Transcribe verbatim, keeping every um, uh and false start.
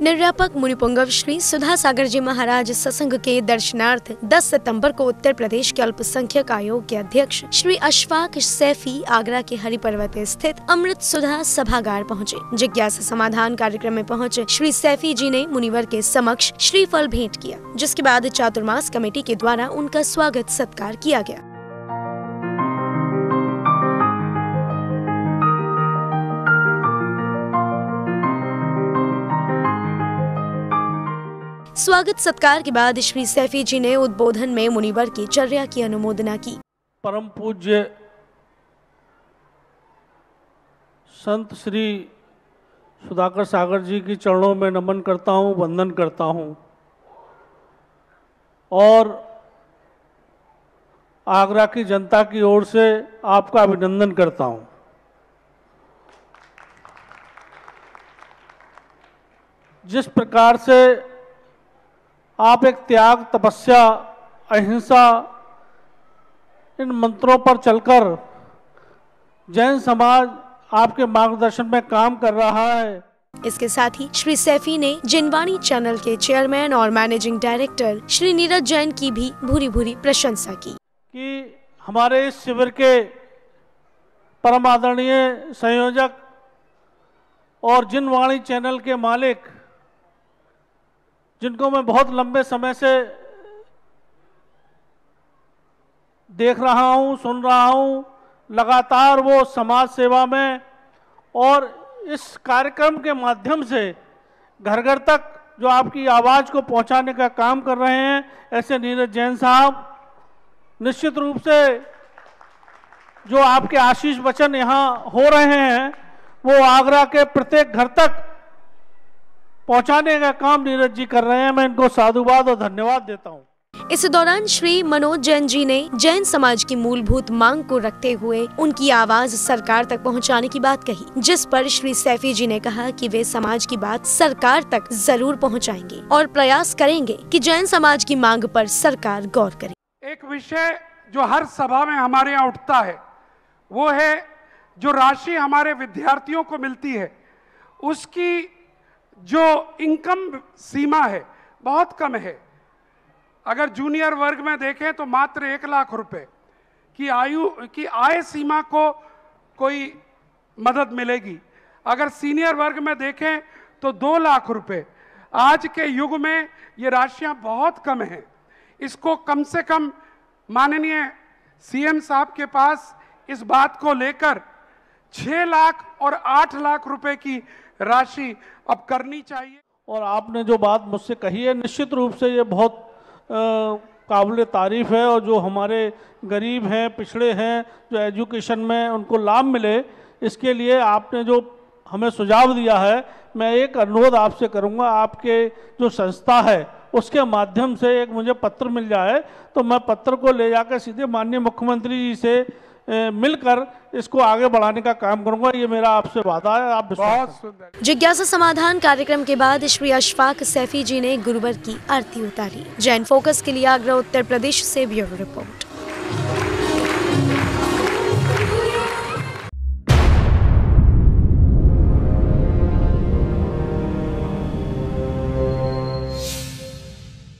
निर्व्यापक मुनिपुंगव श्री सुधा सागर जी महाराज सत्संग के दर्शनार्थ दस सितंबर को उत्तर प्रदेश के अल्पसंख्यक आयोग के अध्यक्ष श्री अशफाक सैफी आगरा के हरि पर्वत स्थित अमृत सुधा सभागार पहुँचे। जिज्ञासा समाधान कार्यक्रम में पहुँचे श्री सैफी जी ने मुनिवर के समक्ष श्रीफल भेंट किया, जिसके बाद चातुर्मास कमेटी के द्वारा उनका स्वागत सत्कार किया गया। स्वागत सत्कार के बाद श्री सैफी जी ने उद्बोधन में मुनिवर की चर्या की अनुमोदना की। परम पूज्य संत श्री सुधाकर सागर जी की चरणों में नमन करता हूँ, वंदन करता हूँ और आगरा की जनता की ओर से आपका अभिनंदन करता हूँ। जिस प्रकार से आप एक त्याग, तपस्या, अहिंसा इन मंत्रों पर चलकर जैन समाज आपके मार्गदर्शन में काम कर रहा है। इसके साथ ही श्री सैफी ने जिनवाणी चैनल के चेयरमैन और मैनेजिंग डायरेक्टर श्री नीरज जैन की भी भूरी भूरी प्रशंसा की कि हमारे इस शिविर के परम आदरणीय संयोजक और जिनवाणी चैनल के मालिक, जिनको मैं बहुत लंबे समय से देख रहा हूं, सुन रहा हूं, लगातार वो समाज सेवा में और इस कार्यक्रम के माध्यम से घर घर तक जो आपकी आवाज़ को पहुंचाने का काम कर रहे हैं, ऐसे नीरज जैन साहब निश्चित रूप से जो आपके आशीष वचन यहाँ हो रहे हैं वो आगरा के प्रत्येक घर तक पहुंचाने का काम नीरज जी कर रहे हैं। मैं इनको साधुवाद और धन्यवाद देता हूं। इस दौरान श्री मनोज जैन जी ने जैन समाज की मूलभूत मांग को रखते हुए उनकी आवाज सरकार तक पहुंचाने की बात कही, जिस पर श्री सैफी जी ने कहा कि वे समाज की बात सरकार तक जरूर पहुंचाएंगे और प्रयास करेंगे कि जैन समाज की मांग पर सरकार गौर करे। एक विषय जो हर सभा में हमारे यहाँ उठता है वो है जो राशि हमारे विद्यार्थियों को मिलती है उसकी जो इनकम सीमा है बहुत कम है। अगर जूनियर वर्ग में देखें तो मात्र एक लाख रुपए की आयु की आय सीमा को कोई मदद मिलेगी। अगर सीनियर वर्ग में देखें तो दो लाख रुपए। आज के युग में ये राशियां बहुत कम हैं। इसको कम से कम माननीय सीएम साहब के पास इस बात को लेकर छह लाख और आठ लाख रुपए की राशि अब करनी चाहिए। और आपने जो बात मुझसे कही है निश्चित रूप से ये बहुत काबिल तारीफ है और जो हमारे गरीब हैं, पिछड़े हैं, जो एजुकेशन में उनको लाभ मिले, इसके लिए आपने जो हमें सुझाव दिया है, मैं एक अनुरोध आपसे करूंगा, आपके जो संस्था है उसके माध्यम से एक मुझे पत्र मिल जाए तो मैं पत्र को ले जाकर सीधे माननीय मुख्यमंत्री जी से मिलकर इसको आगे बढ़ाने का काम करूंगा। ये मेरा आपसे वादा है। आप बहुत सुंदर। जिज्ञासा समाधान कार्यक्रम के बाद श्री अशफाक सैफी जी ने गुरुवर की आरती उतारी। जैन फोकस के लिए आगरा उत्तर प्रदेश से ब्यूरो रिपोर्ट।